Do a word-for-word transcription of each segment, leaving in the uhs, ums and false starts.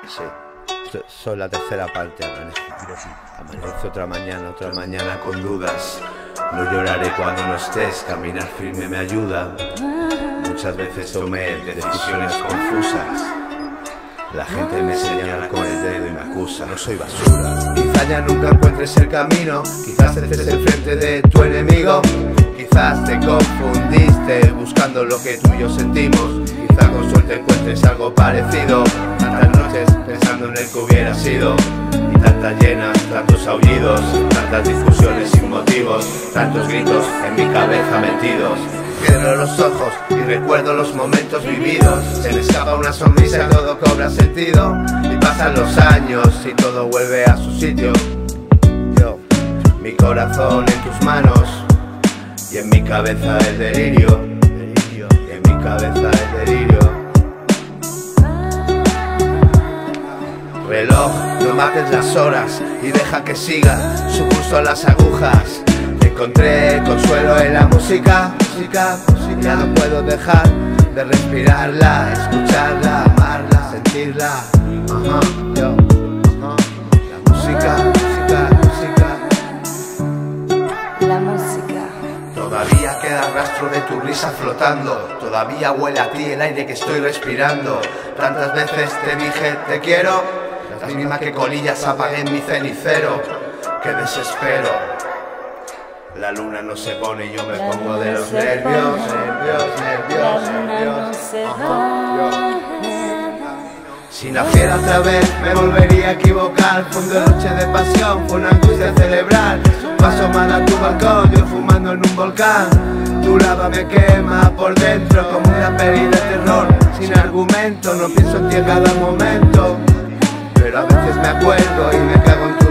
Sí, so- soy la tercera parte. Amanece, amanece otra mañana, otra mañana con dudas. No lloraré cuando no estés, caminar firme me ayuda. Muchas veces tomé decisiones confusas. La gente me señala con el dedo y me acusa. No soy basura. Quizás ya nunca encuentres el camino. Quizás estés enfrente de tu enemigo. Quizás te confundiste buscando lo que tú y yo sentimos. Quizás con suerte encuentres algo parecido. Tantas noches pensando en el que hubiera sido. Y tantas llenas, tantos aullidos, tantas discusiones sin motivos, tantos gritos en mi cabeza metidos. Cierro los ojos y recuerdo los momentos vividos. Se me escapa una sonrisa y todo cobra sentido. Y pasan los años y todo vuelve a su sitio. Yo, mi corazón en tus manos y en mi cabeza el delirio. Y en mi cabeza el delirio. Reloj, no mates las horas y deja que siga su curso las agujas. Encontré consuelo en la música, música, música. Ya no puedo dejar de respirarla, escucharla, amarla, sentirla. Ajá, yo, ajá. La música, música, música. La música. Todavía queda rastro de tu risa flotando. Todavía huele a ti el aire que estoy respirando. Tantas veces te dije te quiero, las mismas que colillas apagué en mi cenicero. Qué desespero. La luna no se pone y yo me La pongo de luna los se nervios, pone, nervios, nervios, la luna nervios. no se Ajá, va. yo. Si naciera otra vez me volvería a equivocar. Fue una noche de pasión, fue una angustia celebrar. Paso mal a tu balcón, yo fumando en un volcán. Tu lava me quema por dentro como una peli de terror. Sin argumento, no pienso en ti en cada momento. Pero a veces me acuerdo y me cago en tus.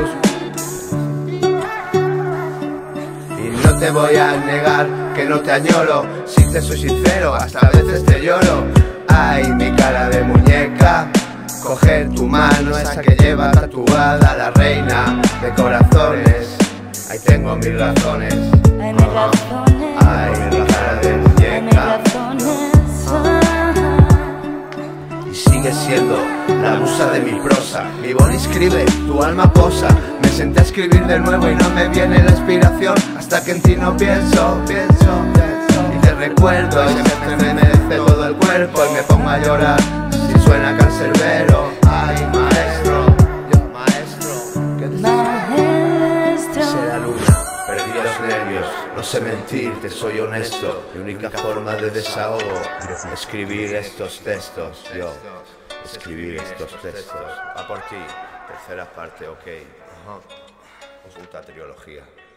No te voy a negar que no te añoro. Si te soy sincero, hasta a veces te lloro. Ay, mi cara de muñeca. Coger tu mano, esa que lleva tatuada la reina de corazones. Ahí tengo mis razones. Ay, mis razones. Ay, mi cara de Ay, mis muñeca. razones. Y sigue siendo la musa de mi prosa. Mi boli escribe, tu alma posa. Me senté a escribir de nuevo y no me viene la inspiración hasta que en ti no pienso, pienso, pienso. Y te recuerdo y se me estremece todo el cuerpo y me pongo a llorar si suena cancerbero. Ay, maestro, yo maestro, ¿qué decís? Maestro. Sé la luna, perdí los nervios, no sé mentir, te soy honesto. Mi única forma de desahogo, escribir estos textos, yo, escribir estos textos. A por ti, tercera parte, ok. Ajá. Os gusta trilogía.